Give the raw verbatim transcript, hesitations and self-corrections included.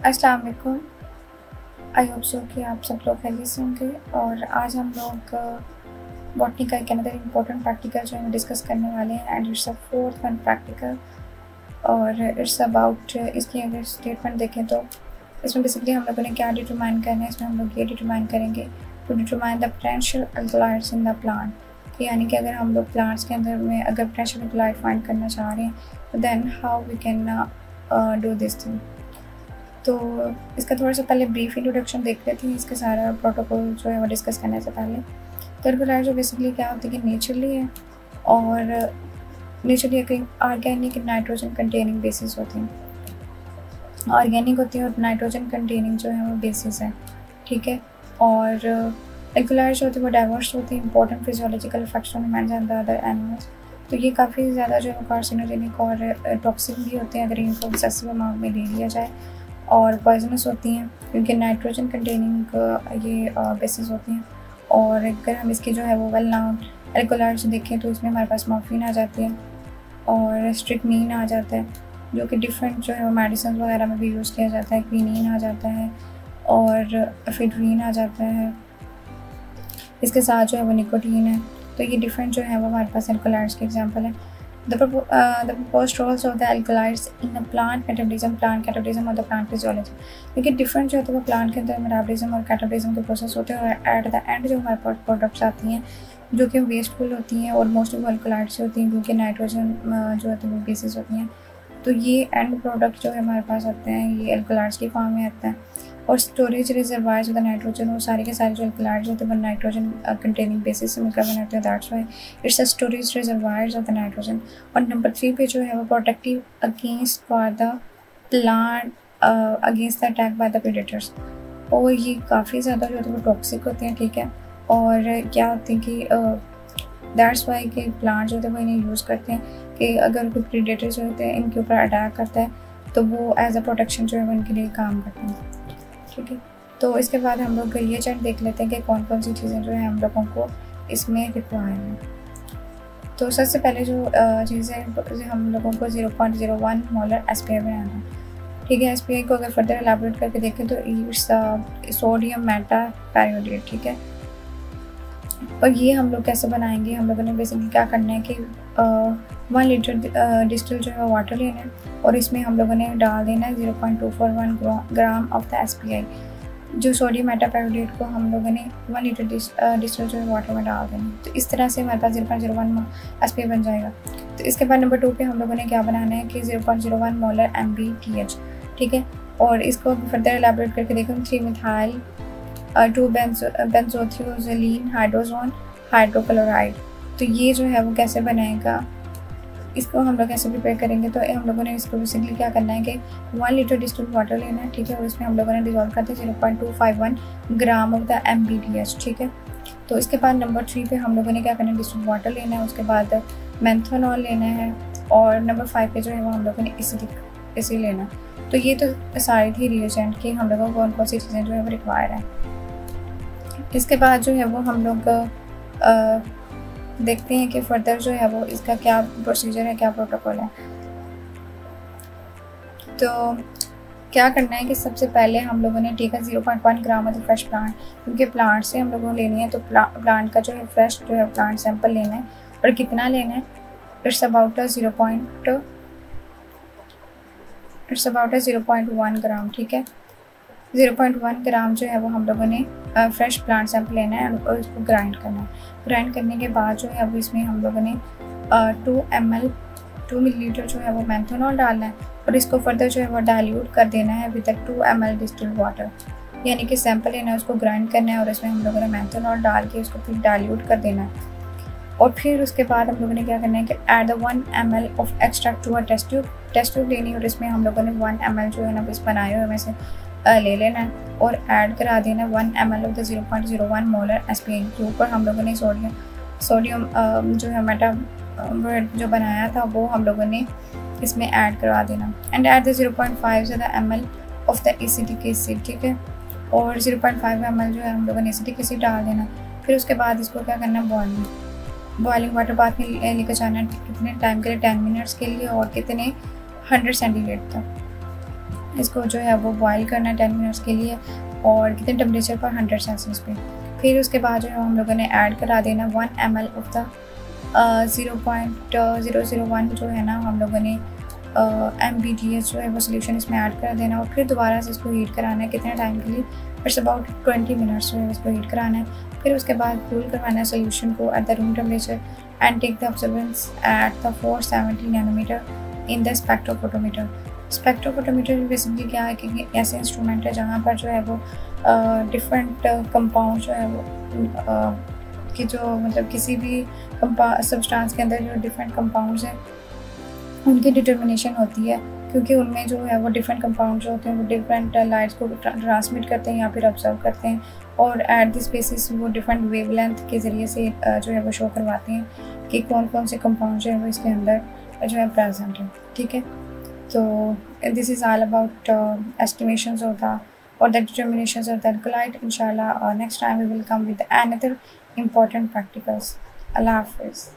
अस्सलाम वालेकुम। I hope so कि आप सब लोग खैरियत से होंगे। और आज हम लोग बॉटनी का एक अनदर इम्पोर्टेंट प्रैक्टिकल जो है डिस्कस करने वाले हैं and it's a fourth one practical. और इट्स अबाउट, इसकी अगर स्टेटमेंट देखें तो इसमें बेसिकली हम लोगों ने क्या डिटरमाइन करना है। इसमें हम लोग ये डिटरमाइन करेंगे to determine the potential alkaloids in the plant, यानी कि अगर हम लोग प्लांट्स के अंदर में अगर पोटेंशियल अल्कलॉइड फाइंड करना चाह रहे हैं तो then how we can do this thing. तो इसका थोड़ा सा पहले ब्रीफ इंट्रोडक्शन देख लेते हैं, इसका सारा प्रोटोकॉल जो है वो डिस्कस करने से पहले। तो अल्कलॉइड जो बेसिकली क्या होती है कि नेचुरली है और नेचुरली एक ऑर्गेनिक नाइट्रोजन कंटेनिंग बेसिस होती हैं। ऑर्गेनिक होती है और नाइट्रोजन कंटेनिंग जो है वो बेसिस है, ठीक है। और अल्कलॉइड जो होती है वो डाइवर्स होती है, important physiological effects on humans and other animals. तो ये काफ़ी ज़्यादा जो है कार्सिनोजेनिक और टॉक्सिक भी होते हैं अगर इनको एक्सेसिव अमाउंट में ले लिया जाए, और पॉइजनस होती हैं क्योंकि नाइट्रोजन कंटेनिंग ये बेसिस होती हैं। और अगर हम इसकी जो है वो वेल नाउन अल्कलॉइड्स देखें तो इसमें हमारे पास मॉर्फिन आ जाती है और स्ट्रिक्नीन आ जाता है, जो कि डिफरेंट जो है वो मेडिसिन वगैरह में भी यूज़ किया जाता है। क्विनीन आ जाता है और एफेड्रीन आ जाता है, इसके साथ जो है वो निकोटीन है। तो ये डिफरेंट जो है वो हमारे पास अल्कलॉइड्स के एग्जांपल है। The, uh, the proposed roles of the alkaloids in the plant metabolism, plant catabolism और the plant physiology, क्योंकि डिफरेंट जो होता है वो प्लांट के अंदर मेटाबॉलिज्म और कैटाबॉलिज्म के प्रोसेस होते हैं और एट द एंड जो हमारे पास प्रोडक्ट्स आती हैं जो कि वेस्टफुल होती हैं और मोस्टली वो अल्कलॉइड्स होती हैं क्योंकि नाइट्रोजन जो होती है वो बेसिस होती हैं। तो ये एंड प्रोडक्ट जो है हमारे पास आते हैं ये अल्कलॉइड्स की फॉर्म में आता है। और स्टोरेज रिजर्वायर्स विद नाइट्रोजन, और सारे के सारे जो अल्कलॉइड्स होते हैं वो नाइट्रोजन कंटेनिंग बेसिस से मिलकर बने होते हैं, that's why it's a storage reservoirs of the nitrogen. और नंबर थ्री पे जो है वो protective against for the plant against the attack by the predators. और ये काफ़ी ज़्यादा जो होते हैं वो टॉक्सिक होते हैं, ठीक है। और क्या होते हैं कि दैट्स वाई कि प्लांट जो होते हैं वो इन्हें यूज़ करते हैं कि अगर कोई प्रेडेटर जो होते हैं इनके ऊपर अटैक करता है तो वो एज अ प्रोटेक्शन जो है वो इनके लिए काम करते हैं, ठीक है। तो इसके बाद हम लोग रिएजेंट देख लेते हैं कि कौन कौन सी चीज़ें जो है हम लोगों को इसमें रिक्वायर हैं। तो सबसे पहले जो चीज़ें हम लोगों को zero point zero one molar S P I बनाना है, ठीक है। एस पी आई को अगर फर्दर एलाबोरेट करके देखें तो इट्स सोडियम मेटा पैरियोडेट, ठीक है। और ये हम लोग कैसे बनाएंगे, हम लोगों ने बेसिकली क्या करना है कि वन लीटर डिस्टिल जो है वाटर लेना है और इसमें हम लोगों ने डाल देना है zero point two four one gram of the S P I. जो सोडियम मेटापेरोडेट को हम लोगों ने वन लीटर डिस्टिल जो है वाटर में डाल देना है। तो इस तरह से हमारे पास zero point zero one S P I बन जाएगा। तो इसके बाद नंबर टू पे हम लोगों ने क्या बनाना है कि zero point zero one molar M B T H, ठीक है। और इसको फर्दर एलाबोरेट करके देखें three methyl two benzothiazoline hydrazone hydrochloride. तो ये जो है वो कैसे बनाएगा, इसको हम लोग कैसे प्रिपेयर करेंगे। तो हम लोगों ने इसको बेसिकली क्या करना है कि वन लीटर डिस्टिल्ड वाटर लेना है, ठीक है। और इसमें हम लोगों ने डिजोल्व करते हैं zero point two five one gram of the M B T H, ठीक है। तो इसके बाद नंबर थ्री पे हम लोगों ने क्या करना है, डिस्टिल्ड वाटर लेना है, उसके बाद मेंथोनॉल लेना है, और नंबर फाइव पे जो है वो हम लोगों ने एसिडिक एसिड लेना है। तो ये तो सारी थी रिएजेंट की हम लोगों को कौन कौन सी चीज़ें जो है वो रिक्वायर है। इसके बाद जो है वो हम लोग आ, देखते हैं कि फर्दर जो है वो इसका क्या प्रोसीजर है, क्या प्रोटोकॉल है। तो क्या करना है कि सबसे पहले हम लोगों ने ठीक है zero point one gram of fresh plant, क्योंकि प्लांट से हम लोगों को लेनी है तो प्ला, प्लांट का जो है फ्रेश जो है प्लांट सैंपल लेना है। और कितना लेना है, it's about zero point it's about zero point one gram, ठीक है। ज़ीरो पॉइंट वन ग्राम जो है वो हम लोगों ने फ्रेश प्लांट सैंपल लेना है और उसको ग्राइंड करना है। ग्राइंड करने के बाद जो है अब इसमें हम लोगों ने two M L two millilitre जो है वो मेंथोनॉल डालना है और इसको फर्दर जो है वो डाइल्यूट कर देना है with two M L distilled water, यानी कि सैंपल लेना है, उसको ग्राइंड करना है और इसमें हम लोगों ने मेंथोनॉल डाल के उसको फिर डाइल्यूट कर देना है। और फिर उसके बाद हम लोगों ने क्या करना है कि add the one M L of extract to a test tube test tube लेनी है और इसमें हम लोगों ने वन एम एल जो है ना इस बनाए हुए में से ले लेना है और ऐड करा देना one M L of the zero point zero one molar S P I के ऊपर हम लोगों ने सोडियम सोडियम जो है मेटा जो बनाया था वो हम लोगों ने इसमें ऐड करवा देना and at the zero point five M L of the acetic acid, ठीक है। और zero point five M L जो है हम लोगों ने एसिटिक एसिड डाल देना। फिर उसके बाद इसको क्या करना है, बॉइलिंग बॉइलिंग वाटर बाथ में लेकर जाना है कितने टाइम के लिए, टेन मिनट्स के लिए और कितने हंड्रेड सेंटीग्रेड तक। इसको जो है वो बॉयल करना है टेन मिनट्स के लिए, और कितने टेम्परेचर पर, हंड्रेड सेल्सियस पे। फिर उसके बाद जो है हम लोगों ने ऐड करा देना one M L of the zero point zero zero one जो है ना हम लोगों ने एम बी डी एस जो है वो सोल्यूशन इसमें ऐड कर देना, और फिर दोबारा से इसको हीट कराना है कितने टाइम के लिए, इट्स अबाउट ट्वेंटी मिनट्स जो है इसको हीट कराना है। फिर उसके बाद कूल करवाना है सोल्यूशन को at the room temperature and take the absorbance at the four seventy nanometre in the spectrophotometer. Spectrophotometer basically क्या है कि ऐसे इंस्ट्रूमेंट है जहाँ पर जो है वो डिफरेंट कंपाउंड जो है वो uh, कि जो मतलब किसी भी सब्सटेंस के अंदर जो डिफरेंट कंपाउंड्स हैं उनकी डिटर्मिनेशन होती है, क्योंकि उनमें जो है वो डिफरेंट कंपाउंड जो होते हैं वो डिफरेंट लाइट्स को ट्रांसमिट करते हैं या फिर ऑब्जर्व करते हैं, और एट दिस बेसिस वो डिफरेंट वेवलेंथ के ज़रिए से जो है वो शो करवाते हैं कि कौन कौन से कंपाउंड जो है वो इसके अंदर जो है प्रेजेंट है। ठीक है, तो this is all about estimations of the or the determinations of the alkalite. Inshallah, uh, next time we will come with another important practicals. Allah Hafiz.